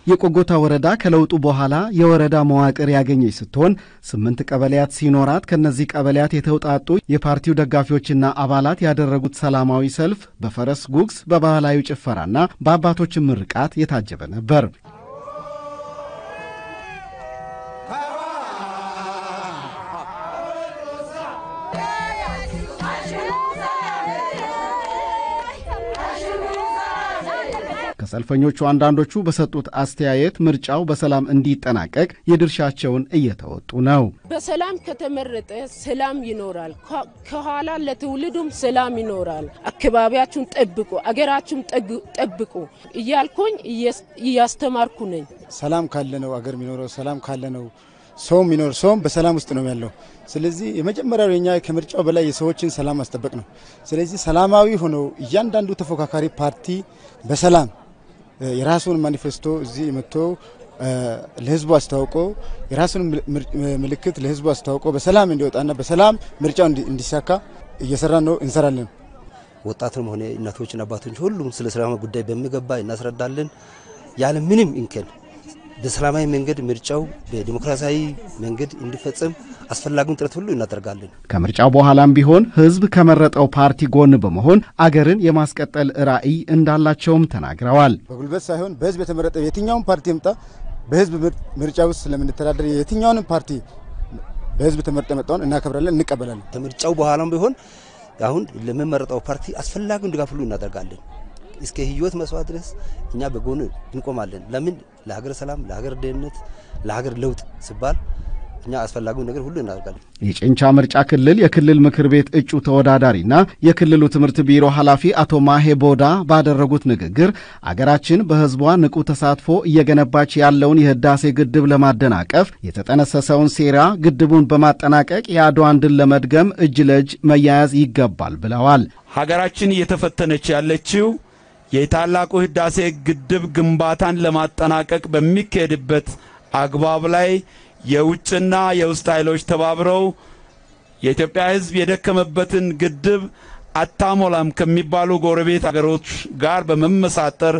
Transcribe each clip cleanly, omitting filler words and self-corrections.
የቆጎታ ወረዳ ከለውጡ በኋላ የወረዳ መዋቅር ያገኘች ስትሆን 8 ቀበሌያት ሲኖራት ከነዚህ ቀበሌያት የተውጣጡ የፓርቲው ደጋፊዎችና አባላት ያደረጉት ሰላማዊ ሰልፍ በፈረስ ጉግስ በባህላዊ ጭፈራና በአባቶች ምርቃት የታጀበ ነበር። ከሰልፈኞቹ አንዳንዶቹ በሰጡት አስተያየት ምርጫው በሰላም እንዲጠናቀቅ የድርሻቸውን እየተወጡ ነው። በሰላም ከተመረጠ ሰላም ይኖራል፣ ከኋላ ለትውልዱም ሰላም ይኖራል። አካባቢያችሁን ጠብቁ፣ አገራችሁን ጠብቁ እያልኩኝ እያስተማርኩ ነኝ። ሰላም ካለ ነው አገር የሚኖረው፣ ሰላም ካለ ነው ሰው የሚኖር። ሰው በሰላም ውስጥ ነው ያለው። ስለዚህ የመጀመሪያው የኛ ከምርጫው በላይ የሰዎችን ሰላም ማስጠበቅ ነው። ስለዚህ ሰላማዊ ሆኖ እያንዳንዱ ተፎካካሪ ፓርቲ በሰላም የራሱን ማኒፌስቶ እዚህ መጥቶ ለህዝቡ አስተዋውቆ የራሱን ምልክት ለህዝቡ አስተዋውቆ በሰላም እንዲወጣና በሰላም ምርጫው እንዲሳካ እየሰራን ነው፣ እንሰራለን። ወጣቱም ሆነ እናቶችና አባቶች ሁሉም ስለ ሰላም ጉዳይ በሚገባ እናስረዳለን። ያለ ምንም እንከን በሰላማዊ መንገድ ምርጫው በዲሞክራሲያዊ መንገድ እንዲፈጸም አስፈላጊውን ጥረት ሁሉ እናደርጋለን። ከምርጫው በኋላም ቢሆን ህዝብ ከመረጠው ፓርቲ ጎን በመሆን አገርን የማስቀጠል ራዕይ እንዳላቸውም ተናግረዋል። በጉልበት ሳይሆን በህዝብ የተመረጠ የትኛውን ፓርቲ ይምጣ በህዝብ ምርጫ ውስጥ ስለምንተዳደር የትኛውን ፓርቲ በህዝብ ተመረጠ መጣውን እናከብራለን፣ እንቀበላለን። ከምርጫው በኋላም ቢሆን አሁን ለመመረጠው ፓርቲ አስፈላጊውን ድጋፍ ሁሉ እናደርጋለን። እስከ ህይወት መስዋዕት ድረስ እኛ በጎን እንቆማለን። ለምን? ለሀገር ሰላም፣ ለሀገር ደህንነት፣ ለሀገር ለውጥ ሲባል እኛ አስፈላጊውን ነገር ሁሉ እናደርጋለን። የጨንቻ ምርጫ ክልል የክልል ምክር ቤት እጩ ተወዳዳሪና የክልሉ ትምህርት ቢሮ ኃላፊ አቶ ማሄ ቦዳ ባደረጉት ንግግር አገራችን በህዝቧ ንቁ ተሳትፎ እየገነባች ያለውን የህዳሴ ግድብ ለማደናቀፍ የተጠነሰሰውን ሴራ ግድቡን በማጠናቀቅ የአድዋን ድል ለመድገም እጅ ለእጅ መያያዝ ይገባል ብለዋል። ሀገራችን እየተፈተነች ያለችው የታላቁ ህዳሴ ግድብ ግንባታን ለማጠናቀቅ በሚካሄድበት አግባብ ላይ የውጭና የውስጥ ኃይሎች ተባብረው የኢትዮጵያ ህዝብ የደከመበትን ግድብ አታሞላም ከሚባሉ ጎረቤት ሀገሮች ጋር በመመሳጠር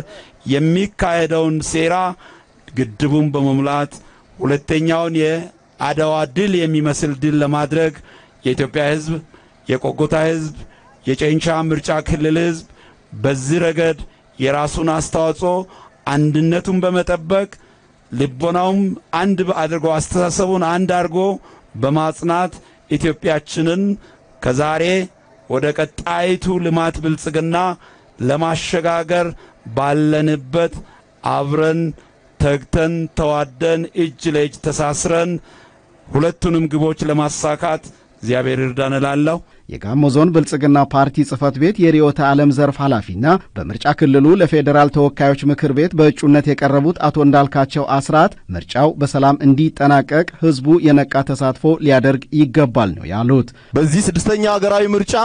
የሚካሄደውን ሴራ ግድቡን በመሙላት ሁለተኛውን የአድዋ ድል የሚመስል ድል ለማድረግ የኢትዮጵያ ህዝብ፣ የቆጎታ ህዝብ፣ የጨንቻ ምርጫ ክልል ህዝብ በዚህ ረገድ የራሱን አስተዋጽኦ አንድነቱን በመጠበቅ ልቦናውም አንድ አድርጎ አስተሳሰቡን አንድ አድርጎ በማጽናት ኢትዮጵያችንን ከዛሬ ወደ ቀጣይቱ ልማት ብልጽግና ለማሸጋገር ባለንበት አብረን ተግተን ተዋደን እጅ ለእጅ ተሳስረን ሁለቱንም ግቦች ለማሳካት እግዚአብሔር ይርዳን እላለሁ። የጋሞ ዞን ብልጽግና ፓርቲ ጽፈት ቤት የሪዮታ ዓለም ዘርፍ ኃላፊና በምርጫ ክልሉ ለፌደራል ተወካዮች ምክር ቤት በእጩነት የቀረቡት አቶ እንዳልካቸው አስራት ምርጫው በሰላም እንዲጠናቀቅ ህዝቡ የነቃ ተሳትፎ ሊያደርግ ይገባል ነው ያሉት። በዚህ ስድስተኛ ሀገራዊ ምርጫ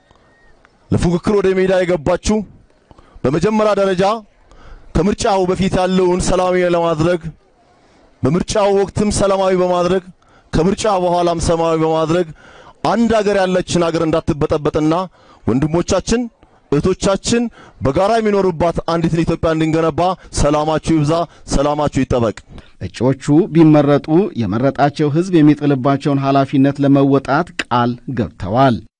ለፉክክር ወደ ሜዳ የገባችሁ በመጀመሪያ ደረጃ ከምርጫው በፊት ያለውን ሰላማዊ ለማድረግ በምርጫው ወቅትም ሰላማዊ በማድረግ ከምርጫው በኋላም ሰላማዊ በማድረግ አንድ ሀገር ያለችን ሀገር እንዳትበጠበጥና ወንድሞቻችን እህቶቻችን በጋራ የሚኖሩባት አንዲት ኢትዮጵያ እንድንገነባ ሰላማችሁ ይብዛ፣ ሰላማችሁ ይጠበቅ። እጩዎቹ ቢመረጡ የመረጣቸው ህዝብ የሚጥልባቸውን ኃላፊነት ለመወጣት ቃል ገብተዋል።